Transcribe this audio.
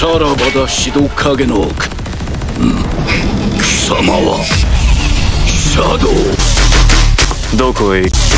さらばだシド影の奥。貴様はシャドウ。 どこへ行く？